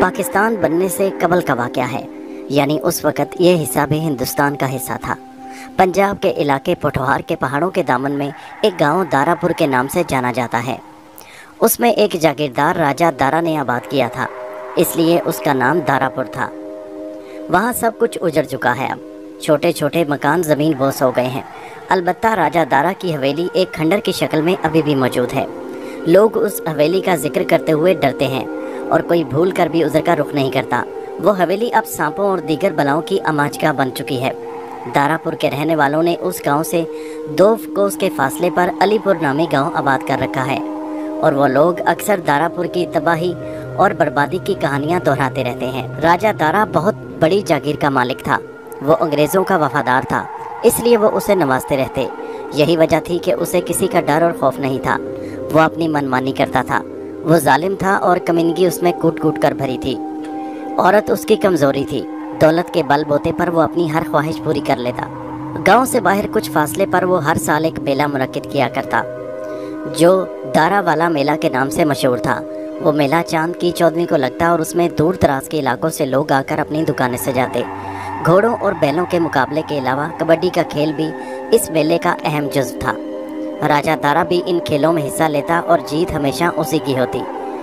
پاکستان بننے سے قبل کا واقعہ ہے، یعنی اس وقت یہ حصہ بھی ہندوستان کا حصہ تھا۔ پنجاب کے علاقے پوٹھوہار کے پہاڑوں کے دامن میں ایک گاؤں دارا پور کے نام سے جانا جاتا ہے۔ اس میں ایک جاگیردار راجہ دارا نے آباد کیا تھا، اس لیے اس کا نام دارا پور تھا۔ وہاں سب کچھ اجڑ چکا ہے، اب چھوٹے چھوٹے مکان زمین بوس ہو گئے ہیں۔ البتہ راجہ دارا کی حویلی ایک کھنڈر کی شکل میں ابھی بھی موجود ہے۔ لوگ اس حویلی کا ذکر کرتے ہوئے ڈرتے ہیں اور کوئی بھول کر بھی ادھر کا رخ نہیں کرتا۔ وہ حویلی اب سانپوں اور دیگر بلاؤں کی اماچگاہ بن چکی ہے۔ دارا پور کے رہنے والوں نے اس گاؤں سے 2 کوس کے فاصلے پر علی پور نامی گاؤں آباد کر رکھا ہے، اور وہ لوگ اکثر دارا پور کی تباہی اور بربادی کی کہانیاں دہراتے رہتے ہیں۔ راجہ دارا بہت بڑی جاگیر کا مالک تھا، وہ انگریزوں کا وفادار تھا، اس لیے وہ اسے نوازتے رہتے۔ یہی وجہ تھی کہ اسے کسی کا ڈر اور خوف نہیں تھا، وہ اپنی منمانی کرتا تھا۔ وہ ظالم تھا اور کمینگی اس میں کوٹ کوٹ کر بھری تھی۔ عورت اس کی کمزوری تھی، دولت کے بل بوتے پر وہ اپنی ہر خواہش پوری کر لیتا۔ گاؤں سے باہر کچھ فاصلے پر وہ ہر سال ایک میلہ منعقد کیا کرتا، جو دارا والا میلہ کے نام سے مشہور تھا۔ وہ میلہ چاند کی 14ویں کو لگتا اور اس میں دور دراز کے علاقوں سے لوگ آ کر اپنی دکانیں سجاتے۔ گھوڑوں اور بیلوں کے مقابلے کے علاوہ کبڈی کا کھیل بھی اس میلے کا اہم جزو تھا۔ راجہ دارا بھی ان کھیلوں میں حصہ لیتا اور جیت ہمیشہ اسی کی ہوتی۔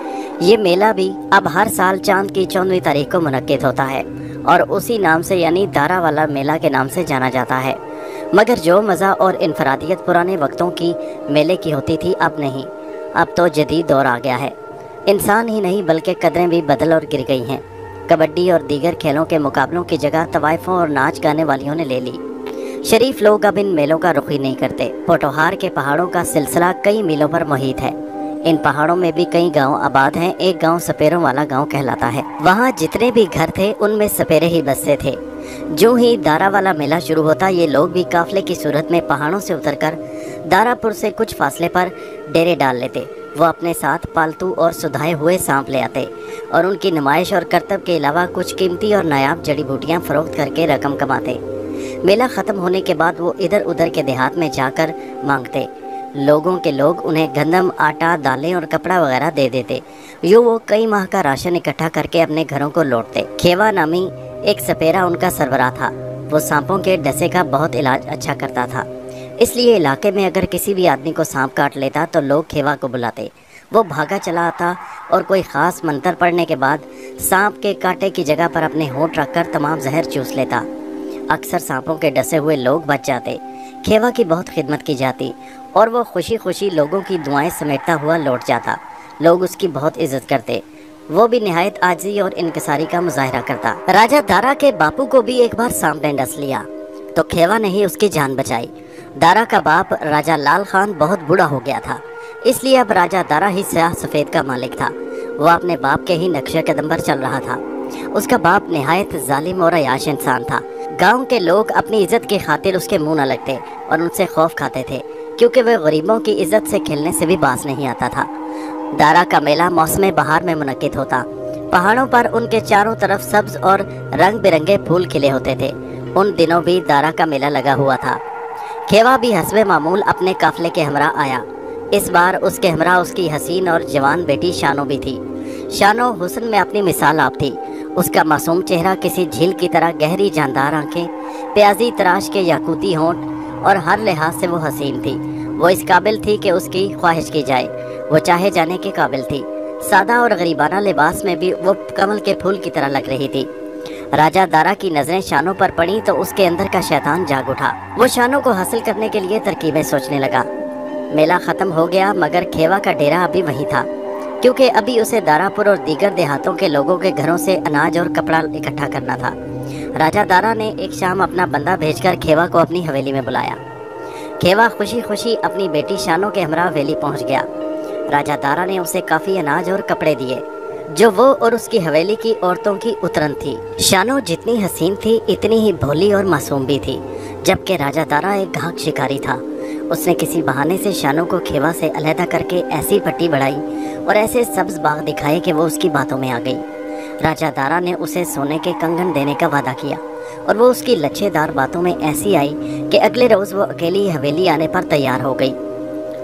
یہ میلہ بھی اب ہر سال چاند کی 14ویں تاریخ کو منعقد ہوتا ہے اور اسی نام سے یعنی دارا والا میلہ کے نام سے جانا جاتا ہے۔ مگر جو مزہ اور انفرادیت پرانے وقتوں کی میلے کی ہوتی تھی اب نہیں، اب تو جدید دور آ گیا ہے۔ انسان ہی نہیں بلکہ قدریں بھی بدل اور گر گئی ہیں۔ کبڈی اور دیگر کھیلوں کے مقابلوں کی جگہ طوائفوں اور ناچ گانے والیوں نے لے لی۔ شریف لوگ اب ان میلوں کا رخ ہی نہیں کرتے۔ پوٹھوہار کے پہاڑوں کا سلسلہ کئی میلوں پر محیط ہے۔ ان پہاڑوں میں بھی کئی گاؤں آباد ہیں۔ ایک گاؤں سپیروں والا گاؤں کہلاتا ہے۔ وہاں جتنے بھی گھر تھے ان میں سپیرے ہی بستے تھے۔ جو ہی دارا والا میلہ شروع ہوتا یہ لوگ بھی قافلے کی صورت میں پہاڑوں سے اتر کر دارا پور سے کچھ فاصلے پر ڈیرے ڈال لیتے۔ وہ اپنے ساتھ پالتو اور سدھائے ہوئے سانپ لے آتے اور ان کی نمائش اور کرتب کے علاوہ کچھ قیمتی اور نایاب جڑی بوٹیاں فروخت کر کے رقم کماتے۔ میلہ ختم ہونے کے بعد وہ ادھر ادھر کے دیہات میں جا کر مانگتے۔ لوگوں کے لوگ انہیں گندم، آٹا، دالیں اور کپڑا وغیرہ دے دیتے۔ یوں وہ کئی ماہ کا راشن اکٹھا کر کے اپنے گھروں کو لوٹتے۔ کھیوا نامی ایک سپیرا ان کا سربراہ تھا۔ وہ سانپوں کے ڈسے کا بہت علاج اچھا کرتا تھا، اس لیے علاقے میں اگر کسی بھی آدمی کو سانپ کاٹ لیتا تو لوگ کھیوا کو بلاتے۔ وہ بھاگا چلا آتا اور کوئی خاص منتر پڑھنے کے بعد سانپ کے کانٹے کی جگہ پر اپنے ہونٹ رکھ کر تمام زہر چوس لیتا۔ اکثر سانپوں کے ڈسے ہوئے لوگ بچ جاتے۔ کھیوا کی بہت خدمت کی جاتی اور وہ خوشی خوشی لوگوں کی دعائیں سمیٹتا ہوا لوٹ جاتا۔ لوگ اس کی بہت عزت کرتے۔ وہ بھی نہایت عاجزی اور انکساری کا مظاہرہ کرتا۔ راجہ دارا کے باپو کو بھی ایک بار سانپ نے ڈس لیا تو کھیوا نے ہی اس کی جان بچائی۔ دارا کا باپ راجہ لال خان بہت بوڑھا ہو گیا تھا، اس لیے اب راجہ دارا ہی سیاہ سفید کا مالک تھا۔ وہ اپنے باپ کے ہی نقش قدم پر چل رہا تھا۔ اس کا باپ نہایت ظالم اور عیاش انسان تھا۔ گاؤں کے لوگ اپنی عزت کی خاطر اس کے منہ نہ لگتے اور ان سے خوف کھاتے تھے، کیونکہ وہ غریبوں کی عزت سے کھلنے سے بھی باز نہیں آتا تھا۔ دارا کا میلہ موسم بہار میں منعقد ہوتا۔ پہاڑوں پر ان کے چاروں طرف سبز اور رنگ برنگے پھول کھلے ہوتے تھے۔ ان دنوں بھی دارا کا میلہ لگا ہوا تھا۔ کھیوا بھی حسب معمول اپنے قافلے کے ہمراہ آیا۔ اس بار اس کے ہمراہ اس کی حسین اور جوان بیٹی شانو بھی تھی۔ شانو حسن میں اپنی مثال آپ تھی۔ اس کا معصوم چہرہ کسی جھیل کی طرح گہری جاندار آنکھیں، پیازی تراش کے یاقوتی ہونٹ اور ہر لحاظ سے وہ حسین تھی۔ وہ اس قابل تھی کہ اس کی خواہش کی جائے، وہ چاہے جانے کے قابل تھی۔ سادہ اور غریبانہ لباس میں بھی وہ کمل کے پھول کی طرح لگ رہی تھی۔ راجہ دارا کی نظریں شانو پر پڑیں تو اس کے اندر کا شیطان جاگ اٹھا۔ وہ شانو کو حاصل کرنے کے لیے ترکیبیں سوچنے لگا۔ میلہ ختم ہو گیا مگر کھیوا کا ڈیرا ابھی وہیں تھا، کیونکہ ابھی اسے دارا پور اور دیگر دیہاتوں کے لوگوں کے گھروں سے اناج اور کپڑا اکٹھا کرنا تھا۔ راجہ دارا نے ایک شام اپنا بندہ بھیج کر کھیوا کو اپنی حویلی میں بلایا۔ کھیوا خوشی خوشی اپنی بیٹی شانو کے ہمراہ حویلی پہنچ گیا۔ راجہ دارا نے اسے کافی اناج اور کپڑے دیے، جو وہ اور اس کی حویلی کی عورتوں کی اترن تھی۔ شانو جتنی حسین تھی اتنی ہی بھولی اور معصوم بھی تھی، جبکہ راجہ دارا ایک گھاک شکاری تھا۔ اس نے کسی بہانے سے شانو کو کھیوا سے علیحدہ کر کے ایسی پٹی بڑھائی اور ایسے سبز باغ دکھائے کہ وہ اس کی باتوں میں آ گئی۔ راجہ دارا نے اسے سونے کے کنگن دینے کا وعدہ کیا اور وہ اس کی لچھے دار باتوں میں ایسی آئی کہ اگلے روز وہ اکیلی حویلی آنے پر تیار ہو گئی۔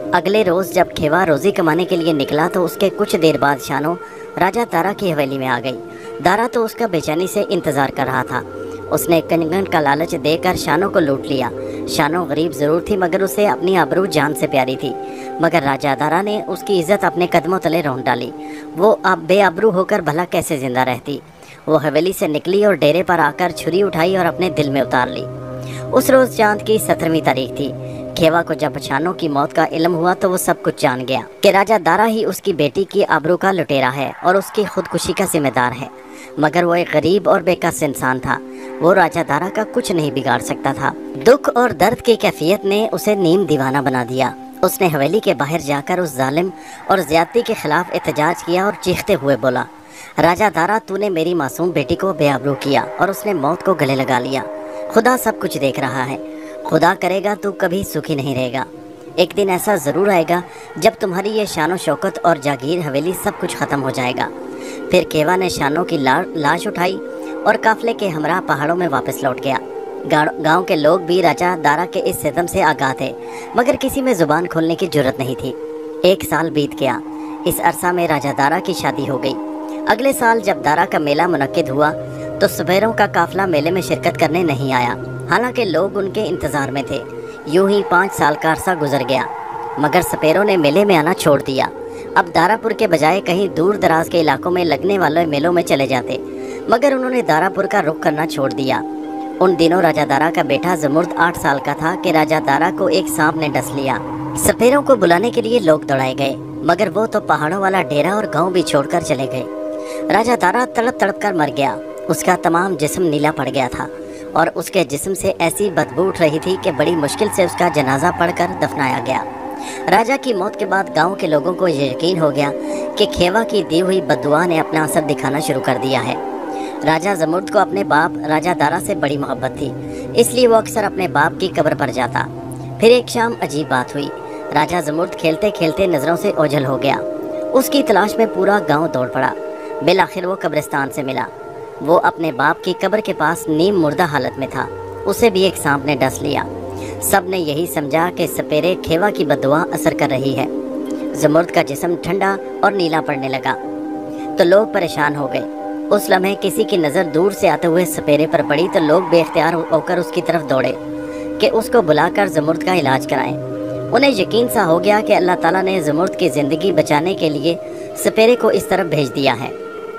अगले रोज़ जब खेवा रोज़ी कमाने के लिए निकला तो उसके कुछ देर बाद शानो राजा दारा की हवेली में आ गई। दारा तो उसका बेचैनी से इंतज़ार कर रहा था। उसने कंगन का लालच देकर शानो को लूट लिया। शानो गरीब ज़रूर थी मगर उसे अपनी आबरू जान से प्यारी थी। मगर राजा दारा ने उसकी इज्जत अपने कदमों तले रौंद डाली। वो अब बेआबरू होकर भला कैसे ज़िंदा रहती। वो हवेली से निकली और डेरे पर आकर छुरी उठाई और अपने दिल में उतार ली। उस रोज़ चांद की 17वीं तारीख थी। खेवा को जब शानो की मौत का इल्म हुआ तो वो सब कुछ जान गया कि राजा दारा ही उसकी बेटी की आबरू का लुटेरा है और उसकी खुदकुशी का जिम्मेदार है। मगर वो एक गरीब और बेकस इंसान था। वो राजा दारा का कुछ नहीं बिगाड़ सकता था। दुख और दर्द की कैफियत ने उसे नीम दीवाना बना दिया। उसने हवेली के बाहर जाकर उस जालिम और ज्यादती के खिलाफ एहतजाज किया और चीखते हुए बोला, राजा दारा, तूने मेरी मासूम बेटी को बेआबरू किया और उसने मौत को गले लगा लिया। खुदा सब कुछ देख रहा है। खुदा करेगा तू कभी सुखी नहीं रहेगा। एक दिन ऐसा ज़रूर आएगा जब तुम्हारी ये शानो शौकत और जागीर हवेली सब कुछ ख़त्म हो जाएगा। फिर केवा ने शानो की लाश उठाई और काफले के हमरा पहाड़ों में वापस लौट गया। गांव के लोग भी राजा दारा के इस सितम से आगाह थे मगर किसी में ज़ुबान खोलने की जुर्रत नहीं थी। 1 साल बीत गया। इस अरसा में राजा दारा की शादी हो गई। अगले साल जब दारा का मेला मुनक्किद हुआ तो सपेरों का काफिला मेले में शिरकत करने नहीं आया। हालांकि लोग उनके इंतज़ार में थे। यूं ही 5 साल का अरसा गुजर गया मगर सपेरों ने मेले में आना छोड़ दिया। अब दारापुर के बजाय कहीं दूर दराज के इलाकों में लगने वाले मेलों में चले जाते, मगर उन्होंने दारापुर का रुख करना छोड़ दिया। उन दिनों राजा दारा का बेटा जमुर्द 8 साल का था कि राजा दारा को एक सांप ने डस लिया। सपेरों को बुलाने के लिए लोग दौड़ाए गए मगर वो तो पहाड़ों वाला डेरा और गाँव भी छोड़कर चले गए। राजा दारा तड़प तड़प कर मर गया। उसका तमाम जिस्म नीला पड़ गया था और उसके जिस्म से ऐसी बदबू उठ रही थी कि बड़ी मुश्किल से उसका जनाजा पढ़कर दफनाया गया। राजा की मौत के बाद गांव के लोगों को ये यकीन हो गया कि खेवा की दी हुई बद्दुआ ने अपना असर दिखाना शुरू कर दिया है। राजा जमुर्द को अपने बाप राजा दारा से बड़ी मोहब्बत थी, इसलिए वो अक्सर अपने बाप की कब्र पर जाता। फिर एक शाम अजीब बात हुई। राजा जमुर्द खेलते खेलते नज़रों से ओझल हो गया। उसकी तलाश में पूरा गाँव दौड़ पड़ा। बिलाखिर वो कब्रिस्तान से मिला। वो अपने बाप की कब्र के पास नीम मुर्दा हालत में था। उसे भी एक सांप ने डस लिया। सब ने यही समझा कि सपेरे खेवा की बददुआ असर कर रही है। जमुर्द का जिस्म ठंडा और नीला पड़ने लगा तो लोग परेशान हो गए। उस लम्हे किसी की नज़र दूर से आते हुए सपेरे पर पड़ी तो लोग बेख्तियार होकर उसकी तरफ दौड़े कि उसको बुलाकर जमुर्द का इलाज कराएं। उन्हें यकीन सा हो गया कि अल्लाह ताला ने जमुर्द की ज़िंदगी बचाने के लिए सपेरे को इस तरफ भेज दिया है।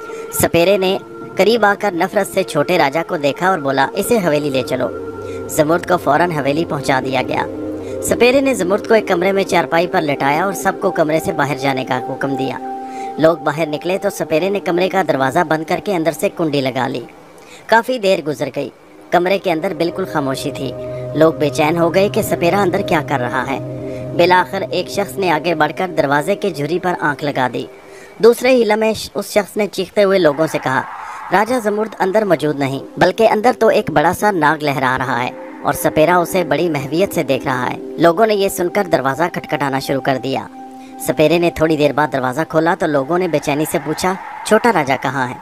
सपेरे ने करीब आकर नफरत से छोटे राजा को देखा और बोला, इसे हवेली ले चलो। जमुर्द को फौरन हवेली पहुंचा दिया गया। सपेरे ने जमुर्द को एक कमरे में चारपाई पर लेटाया और सबको कमरे से बाहर जाने का हुक्म दिया। लोग बाहर निकले तो सपेरे ने कमरे का दरवाज़ा बंद करके अंदर से कुंडी लगा ली। काफ़ी देर गुजर गई। कमरे के अंदर बिल्कुल खामोशी थी। लोग बेचैन हो गए कि सपेरा अंदर क्या कर रहा है। बिलाखिर एक शख्स ने आगे बढ़कर दरवाजे की झुर्री पर आंख लगा दी। दूसरे ही लम्हे उस शख्स ने चीखते हुए लोगों से कहा, राजा जमुर्द अंदर मौजूद नहीं, बल्कि अंदर तो एक बड़ा सा नाग लहरा रहा है और सपेरा उसे बड़ी महवियत से देख रहा है। लोगों ने ये सुनकर दरवाज़ा खटखटाना शुरू कर दिया। सपेरे ने थोड़ी देर बाद दरवाज़ा खोला तो लोगों ने बेचैनी से पूछा, छोटा राजा कहाँ है?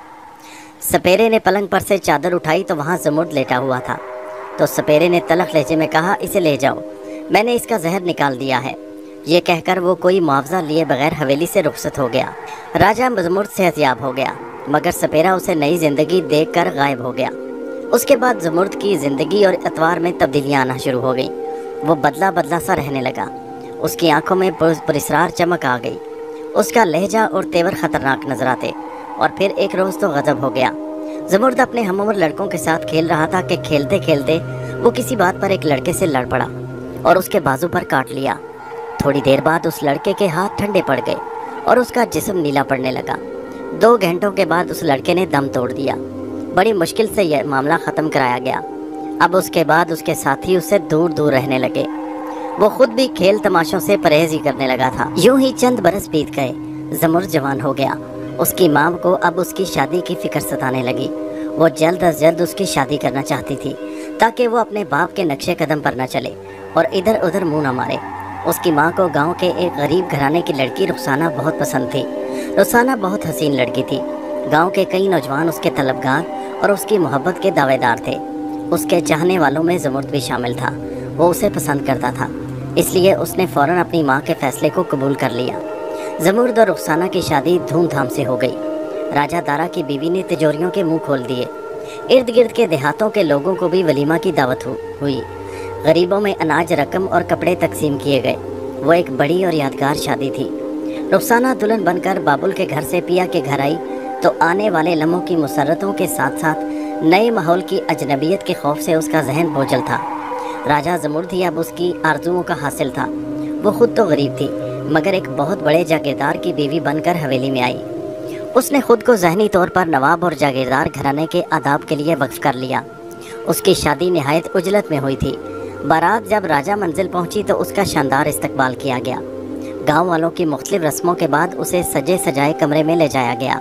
सपेरे ने पलंग पर से चादर उठाई तो वहाँ जमुर्द लेटा हुआ था। तो सपेरे ने तलख लहजे में कहा, इसे ले जाओ, मैंने इसका जहर निकाल दिया है। ये कहकर वो कोई मुआवजा लिए बगैर हवेली से रुखसत हो गया। राजा जमुर्द सेहतयाब हो गया मगर सपेरा उसे नई ज़िंदगी देखकर गायब हो गया। उसके बाद जमुर्द की ज़िंदगी और अतवार में तब्दीलियाँ आना शुरू हो गई। वो बदला बदला सा रहने लगा। उसकी आंखों में पुरस्रार चमक आ गई। उसका लहजा और तेवर ख़तरनाक नजर आते। और फिर एक रोज़ तो गज़ब हो गया। जमुर्द अपने हमउम्र लड़कों के साथ खेल रहा था कि खेलते खेलते वो किसी बात पर एक लड़के से लड़ पड़ा और उसके बाजू पर काट लिया। थोड़ी देर बाद उस लड़के के हाथ ठंडे पड़ गए और उसका जिस्म नीला पड़ने लगा। 2 घंटों के बाद उस लड़के ने दम तोड़ दिया। बड़ी मुश्किल से यह मामला ख़त्म कराया गया। अब उसके बाद उसके साथी उससे दूर दूर रहने लगे। वो खुद भी खेल तमाशों से परहेज ही करने लगा था। यूं ही चंद बरस बीत गए। जमुर्द जवान हो गया। उसकी माँ को अब उसकी शादी की फिक्र सताने लगी। वो जल्द अज जल्द उसकी शादी करना चाहती थी ताकि वो अपने बाप के नक्शे कदम पर न चले और इधर उधर मुंह न मारे। उसकी माँ को गांव के एक गरीब घराने की लड़की रुखसाना बहुत पसंद थी। रुखसाना बहुत हसीन लड़की थी। गांव के कई नौजवान उसके तलबगार और उसकी मोहब्बत के दावेदार थे। उसके चाहने वालों में जमुर्द भी शामिल था। वो उसे पसंद करता था। اس لیے اس نے فوراً اپنی ماں کے فیصلے کو قبول کر لیا۔ زمرد اور رخسانہ کی شادی دھوم دھام سے ہو گئی۔ راجہ دارا کی بیوی نے تجوریوں کے منہ کھول دیے۔ ارد گرد کے دیہاتوں کے لوگوں کو بھی ولیمہ کی دعوت ہوئی۔ غریبوں میں اناج، رقم اور کپڑے تقسیم کیے گئے۔ وہ ایک بڑی اور یادگار شادی تھی۔ رخسانہ دلہن بن کر بابل کے گھر سے پیا کے گھر آئی تو آنے والے لمحوں کی مسرتوں کے ساتھ ساتھ نئے ماحول کی اجنبیت کے خوف سے اس کا ذہن بوجھل تھا۔ راجہ زمرد ہی اب اس کی آرزوؤں کا حاصل تھا۔ وہ خود تو غریب تھی، مگر ایک بہت بڑے جاگیردار کی بیوی بن کر حویلی میں آئی۔ اس نے خود کو ذہنی طور پر نواب اور جاگیردار گھرانے کے آداب کے لیے وقف کر لیا۔ اس کی شادی نہایت عجلت میں ہوئی تھی۔ بارات جب راجہ منزل پہنچی تو اس کا شاندار استقبال کیا گیا۔ گاؤں والوں کی مختلف رسموں کے بعد اسے سجے سجائے کمرے میں لے جایا گیا۔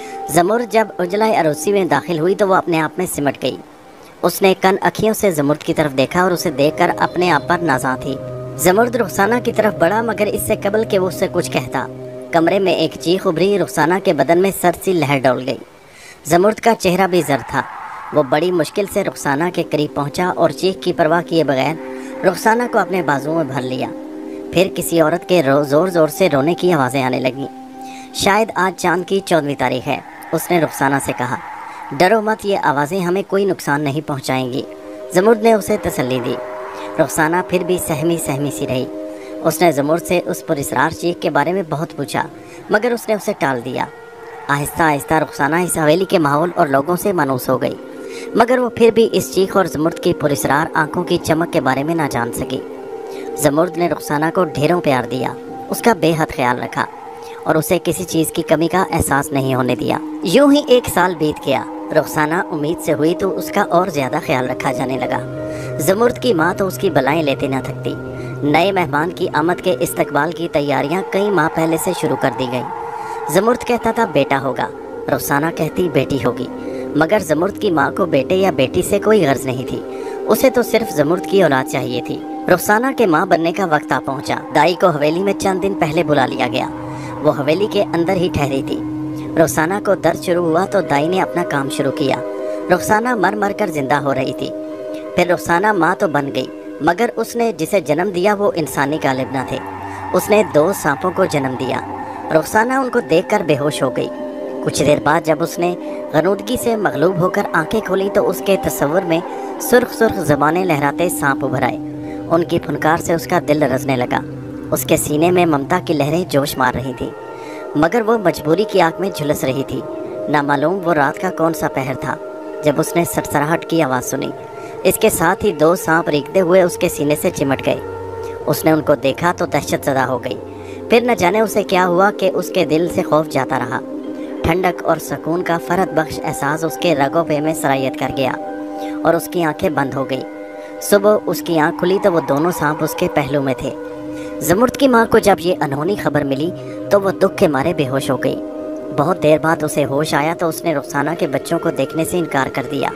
زمرد جب عجلہ عروسی میں داخل ہوئی تو وہ اپنے آپ میں سمٹ گئی۔ اس نے کن اکھیوں سے زمرد کی طرف دیکھا اور اسے دیکھ کر اپنے آپ پر نازاں تھی۔ زمرد رخسانہ کی طرف بڑھا، مگر اس سے قبل کہ وہ اس سے کچھ کہتا، کمرے میں ایک چیخ ابھری۔ رخسانہ کے بدن میں سرد سی لہر ڈول گئی۔ زمرد کا چہرہ بھی زرد تھا۔ وہ بڑی مشکل سے رخسانہ کے قریب پہنچا اور چیخ کی پرواہ کیے بغیر رخسانہ کو اپنے بازوؤں میں بھر لیا۔ پھر کسی عورت کے زور زور سے رونے کی آوازیں آنے لگیں۔ شاید آج چاند کی 14ویں تاریخ ہے، اس نے رخسانہ سے کہا۔ ڈرو مت، یہ آوازیں ہمیں کوئی نقصان نہیں پہنچائیں گی، زمرد نے اسے تسلی دی۔ رخسانہ پھر بھی سہمی سی رہی۔ اس نے زمرد سے اس پراسرار چیخ کے بارے میں بہت پوچھا، مگر اس نے اسے ٹال دیا۔ آہستہ آہستہ رخسانہ اس حویلی کے ماحول اور لوگوں سے مانوس ہو گئی، مگر وہ پھر بھی اس چیخ اور زمرد کی پراسرار آنکھوں کی چمک کے بارے میں نہ جان سکی۔ زمرد نے رخسانہ کو ڈھیروں پیار دیا، اس کا بے حد خیال رکھا اور اسے کسی چیز کی کمی کا احساس نہیں ہونے دیا۔ یوں ہی 1 سال بیت گیا۔ رخسانہ امید سے ہوئی تو اس کا اور زیادہ خیال رکھا جانے لگا۔ زمرد کی ماں تو اس کی بلائیں لیتے نہ تھکتی۔ نئے مہمان کی آمد کے استقبال کی تیاریاں کئی ماہ پہلے سے شروع کر دی گئی۔ زمرد کہتا تھا بیٹا ہوگا، رخسانہ کہتی بیٹی ہوگی، مگر زمرد کی ماں کو بیٹے یا بیٹی سے کوئی غرض نہیں تھی، اسے تو صرف زمرد کی اولاد چاہیے تھی۔ رخسانہ کے ماں بننے کا وقت آ پہنچا۔ دائی کو حویلی میں چند دن پہلے بلا لیا گیا۔ وہ حویلی کے اندر ہی ٹھہری تھی۔ رخسانہ کو درد شروع ہوا تو دائی نے اپنا کام شروع کیا۔ رخسانہ مر مر کر زندہ ہو رہی تھی۔ پھر رخسانہ ماں تو بن گئی، مگر اس نے جسے جنم دیا وہ انسانی غالب نہ تھے۔ اس نے 2 سانپوں کو جنم دیا۔ رخسانہ ان کو دیکھ کر بے ہوش ہو گئی۔ کچھ دیر بعد جب اس نے غنودگی سے مغلوب ہو کر آنکھیں کھولی تو اس کے تصور میں سرخ سرخ زبانیں لہراتے سانپ ابھر آئے۔ ان کی پھنکار سے اس کا دل رزنے لگا۔ اس کے سینے میں ممتا کی لہریں جوش مار رہی تھی، مگر وہ مجبوری کی آگ میں جھلس رہی تھی۔ نہ معلوم وہ رات کا کون سا پہر تھا جب اس نے سرسراہٹ کی آواز سنی۔ اس کے ساتھ ہی 2 سانپ ریگتے ہوئے اس کے سینے سے چمٹ گئے۔ اس نے ان کو دیکھا تو دہشت زدہ ہو گئی۔ پھر نہ جانے اسے کیا ہوا کہ اس کے دل سے خوف جاتا رہا۔ ٹھنڈک اور سکون کا فرحت بخش احساس اس کے رگوں پہ میں سرایت کر گیا اور اس کی آنکھیں بند ہو گئی۔ صبح اس کی آنکھ کھلی تو وہ دونوں سانپ اس کے پہلو میں تھے۔ زمرد کی ماں کو جب یہ انہونی خبر ملی تو وہ دکھ کے مارے بے ہوش ہو گئی۔ بہت دیر بعد اسے ہوش آیا تو اس نے رخسانہ کے بچوں کو دیکھنے سے انکار کر دیا۔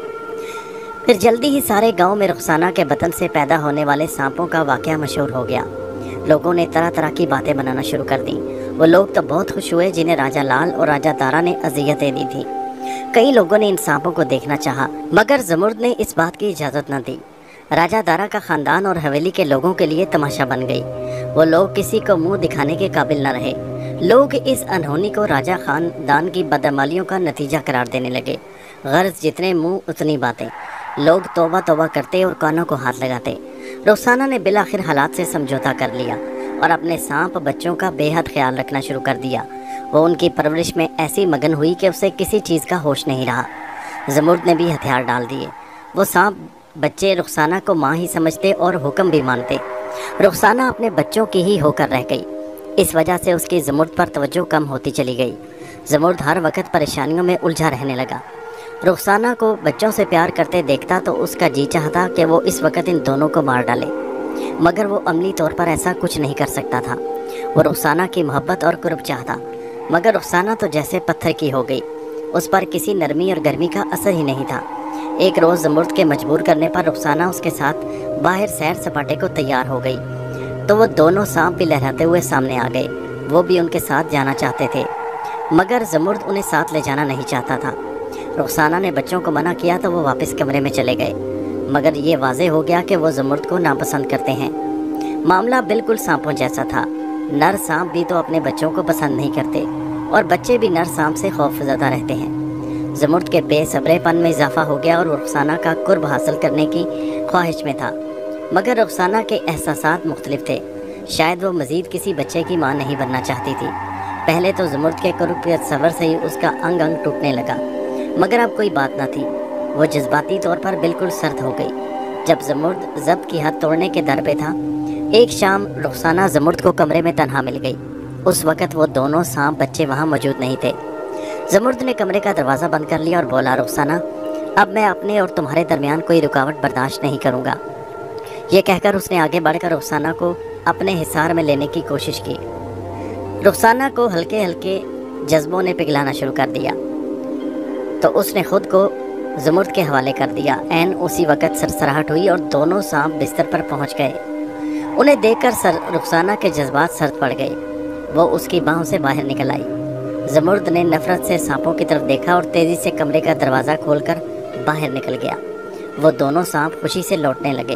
پھر جلدی ہی سارے گاؤں میں رخسانہ کے بدن سے پیدا ہونے والے سانپوں کا واقعہ مشہور ہو گیا۔ لوگوں نے طرح طرح کی باتیں بنانا شروع کر دیں۔ وہ لوگ تو بہت خوش ہوئے جنہیں راجہ لال اور راجہ دارا نے اذیتیں دی تھیں۔ کئی لوگوں نے ان سانپوں کو دیکھنا چاہا، مگر زمرد نے اس بات کی اجازت نہ دی۔ راجہ دارا کا خاندان اور حویلی کے لوگوں کے لیے تماشا بن گئی۔ وہ لوگ کسی کو منہ دکھانے کے قابل نہ رہے۔ لوگ اس انہونی کو راجہ خاندان کی بدعمالیوں کا نتیجہ قرار دینے لگے۔ غرض جتنے منہ اتنی باتیں۔ لوگ توبہ توبہ کرتے اور کانوں کو ہاتھ لگاتے۔ رخسانہ نے بالآخر حالات سے سمجھوتا کر لیا اور اپنے سانپ بچوں کا بے حد خیال رکھنا شروع کر دیا۔ وہ ان کی پرورش میں ایسی مگن ہوئی کہ اسے کسی چیز کا ہوش نہیں رہا۔ زمرد نے بھی ہتھیار ڈال دیے۔ وہ سانپ بچے رخسانہ کو ماں ہی سمجھتے اور حکم بھی مانتے۔ رخسانہ اپنے بچوں کی ہی ہو کر رہ گئی۔ اس وجہ سے اس کی زمرد پر توجہ کم ہوتی چلی گئی۔ زمرد ہر وقت پریشانیوں میں الجھا رہنے لگا۔ رخسانہ کو بچوں سے پیار کرتے دیکھتا تو اس کا جی چاہتا کہ وہ اس وقت ان دونوں کو مار ڈالے، مگر وہ عملی طور پر ایسا کچھ نہیں کر سکتا تھا۔ وہ رخسانہ کی محبت اور قرب چاہتا، مگر رخسانہ تو جیسے پتھر کی ہو گئی۔ اس پر کسی نرمی اور گرمی کا اثر ہی نہیں تھا۔ ایک روز زمرد کے مجبور کرنے پر رخسانہ اس کے ساتھ باہر سیر سپاٹے کو تیار ہو گئی تو وہ دونوں سانپ بھی لہراتے ہوئے سامنے آ گئے۔ وہ بھی ان کے ساتھ جانا چاہتے تھے، مگر زمرد انہیں ساتھ لے جانا نہیں چاہتا تھا۔ رخسانہ نے بچوں کو منع کیا تو وہ واپس کمرے میں چلے گئے، مگر یہ واضح ہو گیا کہ وہ زمرد کو ناپسند کرتے ہیں۔ मामला बिल्कुल सांपों जैसा था। नर सांप भी तो अपने बच्चों को पसंद नहीं करते और बच्चे भी नर सांप से खौफजदा रहते हैं। ज़मुर्द के बेसब्रेपन में इजाफा हो गया और रुखसाना का कुर्ब हासिल करने की ख्वाहिश में था, मगर रुखसाना के एहसासात मुख्तलिफ थे। शायद वो मज़ीद किसी बच्चे की मां नहीं बनना चाहती थी। पहले तो ज़मुर्द के कुर्ब के तस्वर से ही उसका अंग अंग टूटने लगा, मगर अब कोई बात न थी। वो जज्बाती तौर पर बिल्कुल सर्द हो गई। जब ज़मुर्द ज़ब्त की हद तोड़ने के दर पे था, एक शाम रुखसाना ज़मुर्द को कमरे में तन्हा मिल गई। उस वक़्त वो दोनों सांप बच्चे वहाँ मौजूद नहीं थे। ज़मुर्द ने कमरे का दरवाज़ा बंद कर लिया और बोला, रुखसाना, अब मैं अपने और तुम्हारे दरमियान कोई रुकावट बर्दाश्त नहीं करूँगा। ये कहकर उसने आगे बढ़कर रुखसाना को अपने हिसार में लेने की कोशिश की। रुखसाना को हल्के हल्के जज्बों ने पिघलाना शुरू कर दिया तो उसने खुद को ज़मुर्द के हवाले कर दिया। ऐन उसी वक़्त सरसराहट हुई और दोनों सांप बिस्तर पर पहुंच गए। उन्हें देखकर रुखसाना के जज्बात सर्द पड़ गए। वो उसकी बाहों से बाहर निकल आई। ज़मुर्द ने नफ़रत से सांपों की तरफ देखा और तेज़ी से कमरे का दरवाज़ा खोलकर बाहर निकल गया। वो दोनों सांप खुशी से लौटने लगे।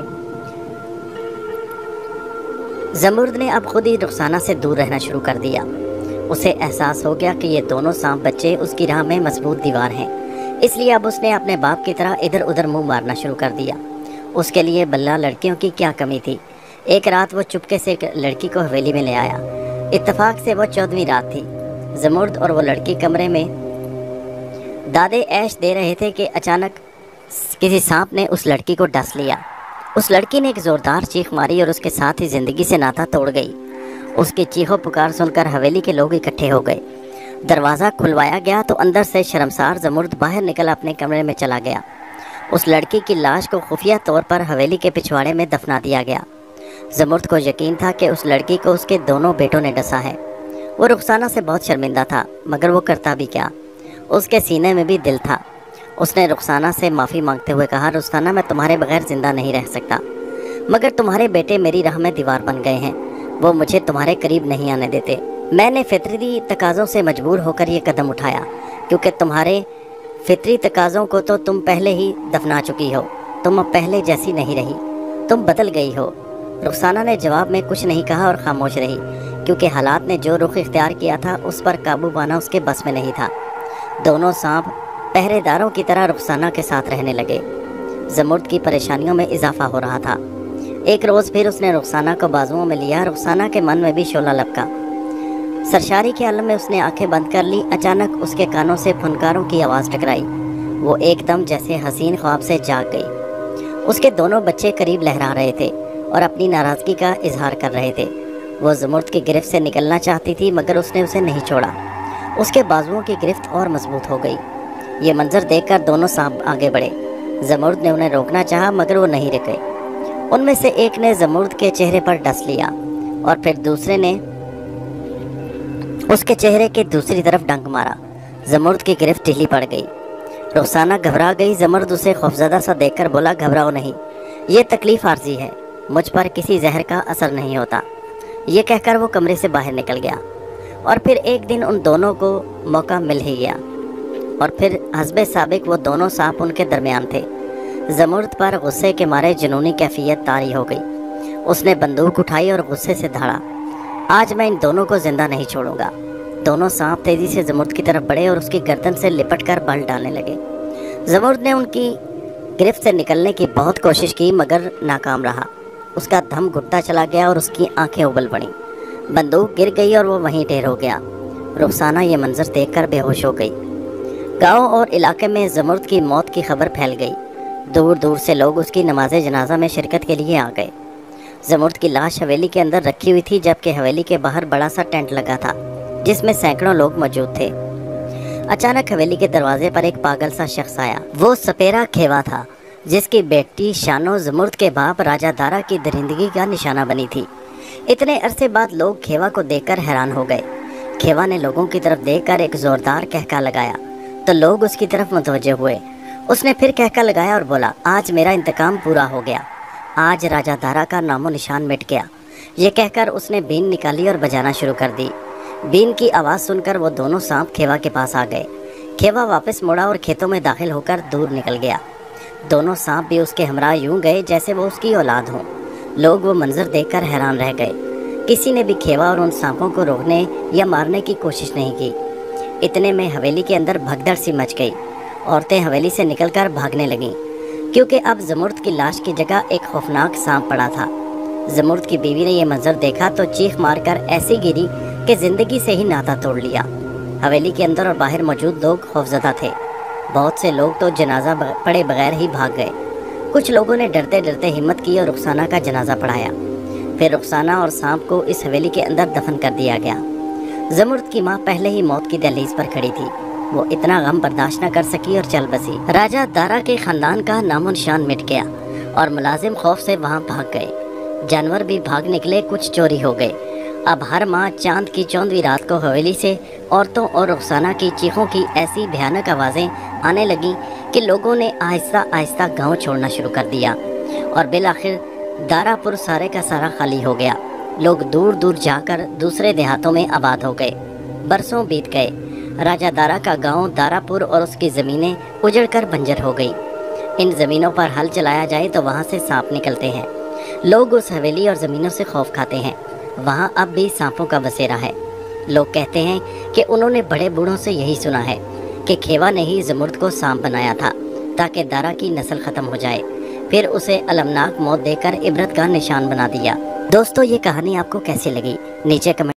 ज़मुर्द ने अब खुद ही रुखसाना से दूर रहना शुरू कर दिया। उसे एहसास हो गया कि ये दोनों सांप बच्चे उसकी राह में मजबूत दीवार हैं, इसलिए अब उसने अपने बाप की तरह इधर उधर मुंह मारना शुरू कर दिया। उसके लिए बल्ला लड़कियों की क्या कमी थी। एक रात वो चुपके से एक लड़की को हवेली में ले आया। इत्तेफाक से वो 14वीं रात थी। ज़मुर्द और वो लड़की कमरे में दादे ऐश दे रहे थे कि अचानक किसी सांप ने उस लड़की को डस लिया। उस लड़की ने एक ज़ोरदार चीख मारी और उसके साथ ही ज़िंदगी से नाता तोड़ गई। उसकी चीखों पुकार सुनकर हवेली के लोग इकट्ठे हो गए। दरवाज़ा खुलवाया गया तो अंदर से शर्मसार ज़मुर्द बाहर निकल अपने कमरे में चला गया। उस लड़की की लाश को खुफिया तौर पर हवेली के पिछवाड़े में दफना दिया गया। ज़मुर्द को यकीन था कि उस लड़की को उसके दोनों बेटों ने डसा है। वो रुखसाना से बहुत शर्मिंदा था, मगर वो करता भी क्या। उसके सीने में भी दिल था। उसने रुखसाना से माफ़ी मांगते हुए कहा, रुखसाना, मैं तुम्हारे बगैर ज़िंदा नहीं रह सकता, मगर तुम्हारे बेटे मेरी राह में दीवार बन गए हैं। वो मुझे तुम्हारे करीब नहीं आने देते। मैंने फितरी तकाज़ों से मजबूर होकर ये कदम उठाया, क्योंकि तुम्हारे फितरी तकाज़ों को तो तुम पहले ही दफना चुकी हो। तुम अब पहले जैसी नहीं रही, तुम बदल गई हो। रुखसाना ने जवाब में कुछ नहीं कहा और खामोश रही, क्योंकि हालात ने जो रुख इख्तियार किया था उस पर काबू पाना उसके बस में नहीं था। दोनों सांप पहरेदारों की तरह रुखसाना के साथ रहने लगे। ज़मुर्द की परेशानियों में इजाफा हो रहा था। एक रोज़ फिर उसने रुखसाना को बाजुओं में लिया। रुखसाना के मन में भी शोला लपका। सरशारी के आलम में उसने आंखें बंद कर ली। अचानक उसके कानों से फनकारों की आवाज़ टकराई। वो एकदम जैसे हसीन ख्वाब से जाग गई। उसके दोनों बच्चे करीब लहरा रहे थे और अपनी नाराज़गी का इजहार कर रहे थे। वो ज़मुर्द की गिरफ्त से निकलना चाहती थी, मगर उसने उसे नहीं छोड़ा। उसके बाजुओं की गिरफ्त और मजबूत हो गई। ये मंजर देखकर दोनों सांप आगे बढ़े। ज़मुर्द ने उन्हें रोकना चाहा, मगर वो नहीं रुके। उनमें से एक ने ज़मुर्द के चेहरे पर डस लिया और फिर दूसरे ने उसके चेहरे के दूसरी तरफ डंक मारा। ज़मुर्द की गिरफ्त ढीली पड़ गई। रुखसाना घबरा गई। ज़मुर्द उसे खौफजदा सा देखकर बोला, घबराओ नहीं, ये तकलीफ़ आर्जी है, मुझ पर किसी जहर का असर नहीं होता। ये कहकर वो कमरे से बाहर निकल गया। और फिर एक दिन उन दोनों को मौका मिल ही गया और फिर हस्बे साबिक वो दोनों सांप उनके दरमियान थे। ज़मुर्द पर गुस्से के मारे जुनूनी कैफियत तारी हो गई। उसने बंदूक उठाई और गुस्से से धाड़ा, आज मैं इन दोनों को जिंदा नहीं छोड़ूंगा। दोनों सांप तेज़ी से ज़मुर्द की तरफ बढ़े और उसकी गर्दन से लिपटकर बल डालने लगे। ज़मुर्द ने उनकी गिरफ्त से निकलने की बहुत कोशिश की, मगर नाकाम रहा। उसका दम घुटता चला गया और उसकी आंखें उबल पड़ीं। बंदूक गिर गई और वो वहीं ढेर हो गया। रुखसाना ये मंजर देखकर बेहोश हो गई। गाँव और इलाके में ज़मुर्द की मौत की खबर फैल गई। दूर दूर से लोग उसकी नमाज जनाजा में शिरकत के लिए आ गए। ज़मुर्द की लाश हवेली के अंदर रखी हुई थी, जबकि हवेली के बाहर बड़ा सा टेंट लगा था जिसमें सैकड़ों लोग मौजूद थे। अचानक हवेली के दरवाजे पर एक पागल सा शख्स आया। वो सपेरा खेवा था, जिसकी बेटी शानो ज़मुर्द के बाप राजा दारा की दरिंदगी का निशाना बनी थी। इतने अरसे बाद लोग खेवा को देखकर हैरान हो गए। खेवा ने लोगों की तरफ देखकर एक ज़ोरदार कहका लगाया तो लोग उसकी तरफ मुतवज्जे हुए। उसने फिर कहका लगाया और बोला, आज मेरा इंतकाम पूरा हो गया, आज राजा दारा का नामो निशान मिट गया। ये कहकर उसने बीन निकाली और बजाना शुरू कर दी। बीन की आवाज़ सुनकर वो दोनों सांप खेवा के पास आ गए। खेवा वापस मुड़ा और खेतों में दाखिल होकर दूर निकल गया। दोनों सांप भी उसके हमरा यूं गए जैसे वो उसकी औलाद हों। लोग वो मंजर देखकर हैरान रह गए। किसी ने भी खेवा और उन सांपों को रोकने या मारने की कोशिश नहीं की। इतने में हवेली के अंदर भगदड़ सी मच गई। औरतें हवेली से निकलकर भागने लगीं, क्योंकि अब जमुर्द की लाश की जगह एक खौफनाक सांप पड़ा था। जमुर्द की बीवी ने यह मंजर देखा तो चीख मारकर ऐसी गिरी कि जिंदगी से ही नाता तोड़ लिया। हवेली के अंदर और बाहर मौजूद लोग खौफजदा थे। बहुत से लोग तो जनाजा पड़े बगैर ही भाग गए। कुछ लोगों ने डरते डरते हिम्मत की और रुखसाना का जनाजा पढ़ाया। फिर रुखसाना और सांप को इस हवेली के अंदर दफन कर दिया गया। जमुर्द की माँ पहले ही मौत की दहलीज पर खड़ी थी। वो इतना गम बर्दाश्त न कर सकी और चल बसी। राजा दारा के खानदान का नामो निशान मिट गया और मुलाजिम खौफ से वहाँ भाग गए। जानवर भी भाग निकले, कुछ चोरी हो गए। अब हर माह चांद की 14वीं रात को हवेली से औरतों और रुखसाना की चीखों की ऐसी भयानक आवाज़ें आने लगी कि लोगों ने आहिस्ता आहिस्ता गांव छोड़ना शुरू कर दिया और बिलाखिर दारापुर सारे का सारा खाली हो गया। लोग दूर दूर जाकर दूसरे देहातों में आबाद हो गए। बरसों बीत गए। राजा दारा का गांव दारापुर और उसकी ज़मीनें उजड़कर बंजर हो गई। इन ज़मीनों पर हल चलाया जाए तो वहाँ से सांप निकलते हैं। लोग उस हवेली और ज़मीनों से खौफ खाते हैं। वहाँ अब भी सांपों का बसेरा है। लोग कहते हैं कि उन्होंने बड़े बूढ़ों से यही सुना है कि खेवा ने ही जमुर्द को सांप बनाया था ताकि दारा की नस्ल ख़त्म हो जाए। फिर उसे अलमनाक मौत देकर इबरत का निशान बना दिया। दोस्तों, ये कहानी आपको कैसी लगी नीचे कमेंट